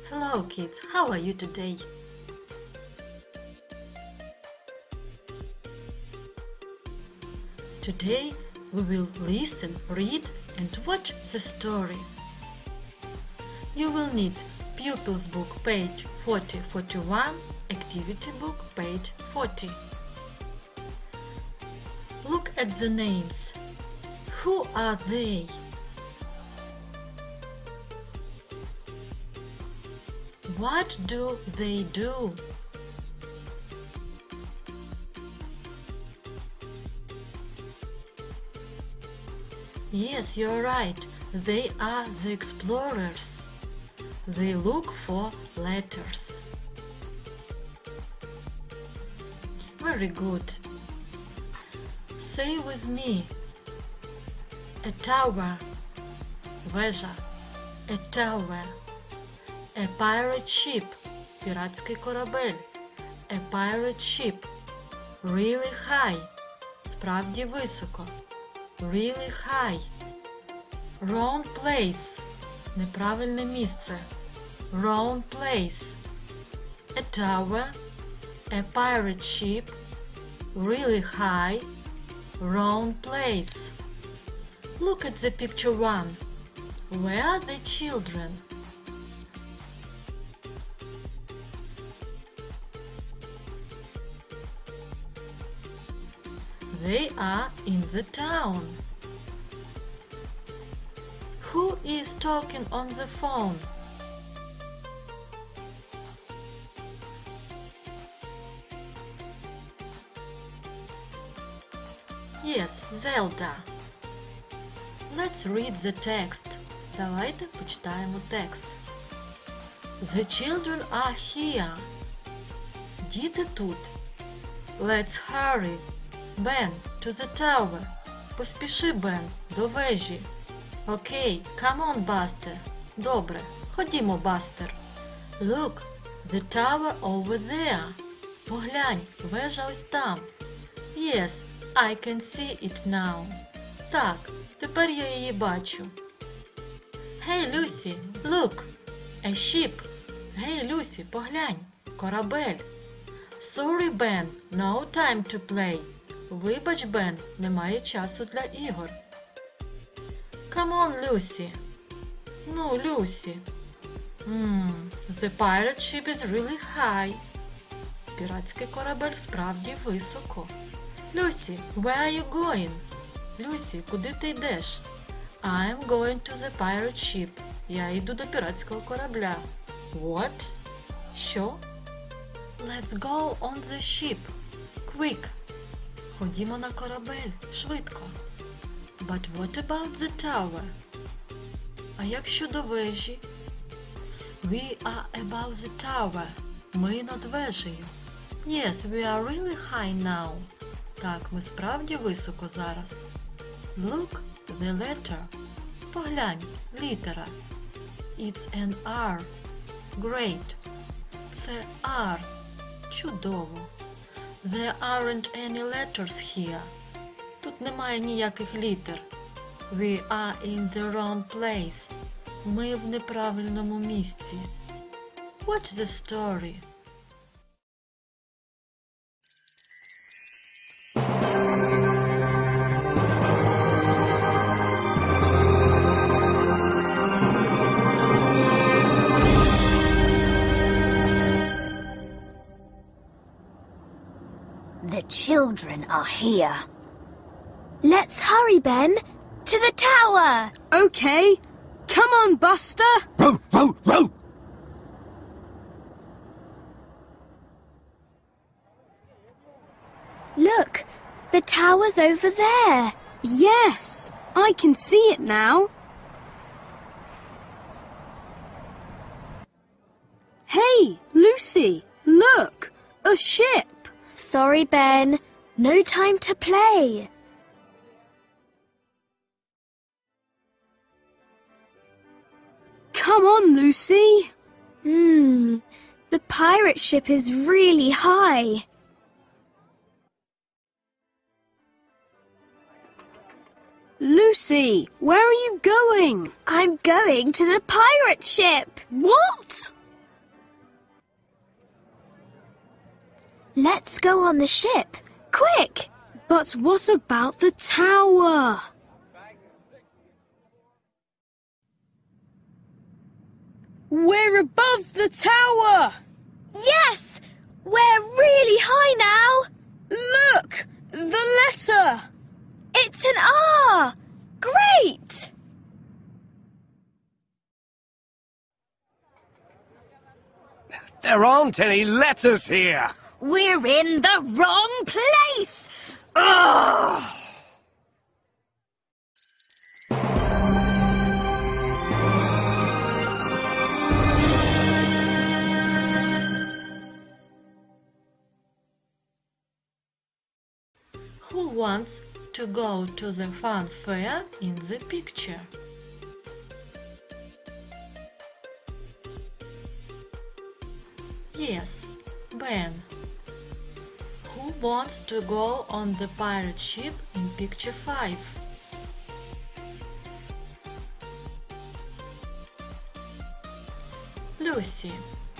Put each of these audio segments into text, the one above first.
Hello kids, how are you today? Today we will listen, read and watch the story. You will need Pupils Book page 40-41, Activity Book page 40. Look at the names. Who are they? What do they do? Yes, you're right. They are the explorers. They look for letters. Very good. Say with me. A tower. Вежа. A tower. A pirate ship. Піратський корабель. A pirate ship. Really high. Справді високо. Really high. Wrong place. Неправильне місце. Wrong place. A tower. A pirate ship. Really high. Wrong place. Look at the picture 1. Where are the children? They are in the town. Who is talking on the phone? Yes, Zelda. Let's read the text. Давайте почитаємо текст. The children are here. Діти тут. Let's hurry. Ben, to the tower. Поспіши, Бен, до вежі. Окей, come on, Buster. Добре, ходімо, Бастер. Look, the tower over there. Поглянь, вежа ось там. Yes, I can see it now. Так, тепер я її бачу. Hey, Lucy, look, a ship. Гей, Люсі, поглянь, корабель. Sorry, Ben, no time to play. Вибач, Бен, немає часу для ігор. Come on, Lucy. Ну, Люсі. The pirate ship is really high. Піратський корабель справді високо. Люсі, where are you going? Люсі, куди ти йдеш? I'm going to the pirate ship. Я йду до піратського корабля. What? Що? Let's go on the ship. Quick. Ходімо на корабель, швидко. But what about the tower? А як щодо вежі? We are above the tower. Ми над вежею. Yes, we are really high now. Так, ми справді високо зараз. Look, the letter. Поглянь, літера. It's an R. Great. Це R. Чудово. There aren't any letters here. Тут немає ніяких літер. We are in the wrong place. Ми в неправильному місці. Watch the story. The children are here. Let's hurry, Ben. To the tower. Okay. Come on, Buster. Row, row, row! Look, the tower's over there. Yes, I can see it now. Hey, Lucy, look, a ship. Sorry, Ben. No time to play. Come on, Lucy. The pirate ship is really high. Lucy, where are you going? I'm going to the pirate ship. What? Let's go on the ship. Quick! But what about the tower? We're above the tower! Yes! We're really high now! Look! The letter! It's an R! Great! There aren't any letters here! We're in the wrong place! Ugh! Who wants to go to the fun fair in the picture? Yes, Ben. Who wants to go on the pirate ship in picture 5? Lucy.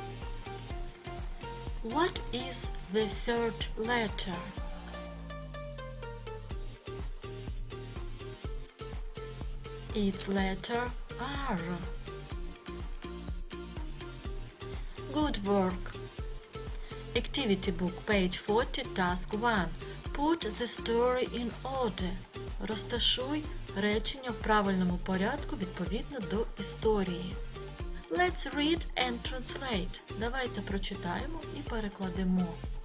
What is the third letter? It's letter R. Good work. Activity book, page 40, task 1. Put the story in order. Розташуй речення в правильному порядку відповідно до історії. Let's read and translate. Давайте прочитаємо і перекладемо.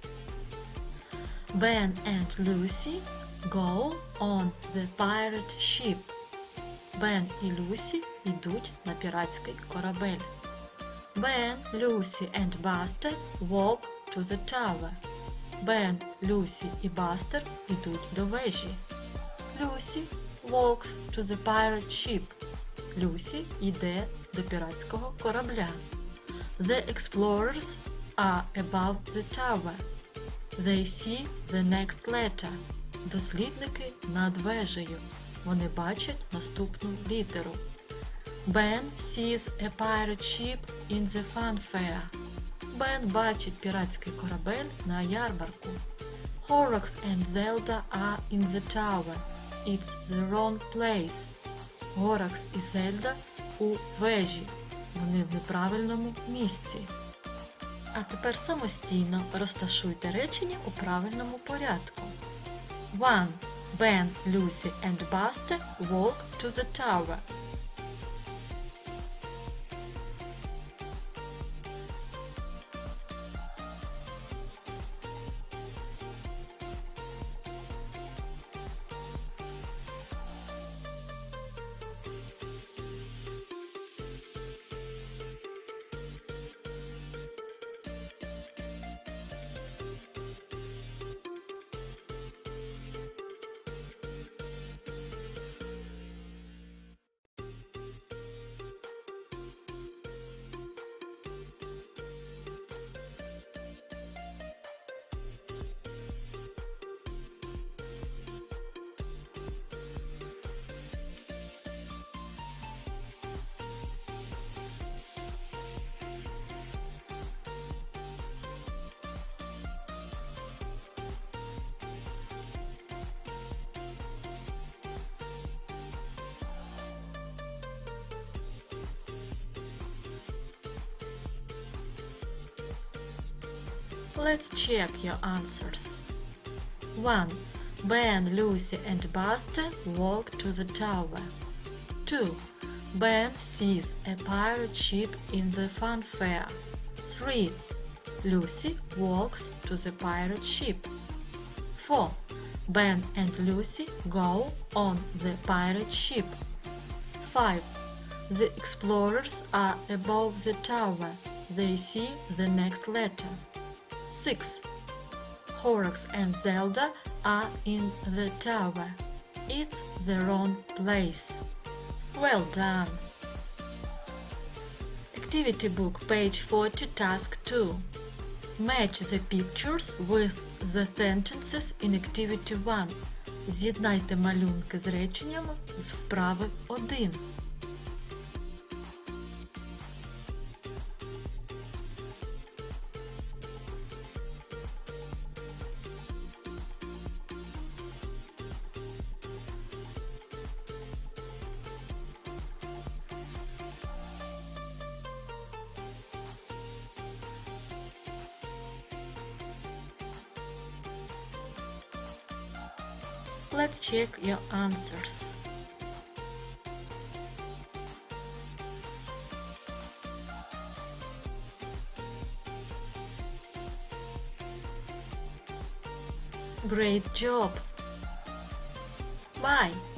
Ben and Lucy go on the pirate ship. Бен і Люсі йдуть на піратський корабель. Ben, Lucy and Buster walk to the tower. Бен, Люсі і Бастер йдуть до вежі. Lucy walks to the pirate ship. Люсі йде до піратського корабля. The explorers are above the tower. They see the next letter. Дослідники над вежею. Вони бачать наступну літеру. Ben sees a pirate ship in the fun fair. Бен бачить піратський корабель на ярмарку. Horrocks and Zelda are in the tower. It's the wrong place. Горакс і Зельда у вежі. Вони в неправильному місці. А тепер самостійно розташуйте речення у правильному порядку. 1. Ben, Lucy and Buster walk to the tower. Let's check your answers. 1. Ben, Lucy and Buster walk to the tower. 2. Ben sees a pirate ship in the fun fair. 3. Lucy walks to the pirate ship. 4. Ben and Lucy go on the pirate ship. 5. The explorers are above the tower. They see the next letter. 6. Horrocks and Zelda are in the tower. It's the wrong place. Well done! Activity book, page 40, task 2. Match the pictures with the sentences in activity 1. З'єднайте малюнки з реченнями з вправи 1. Let's check your answers. Great job! Bye!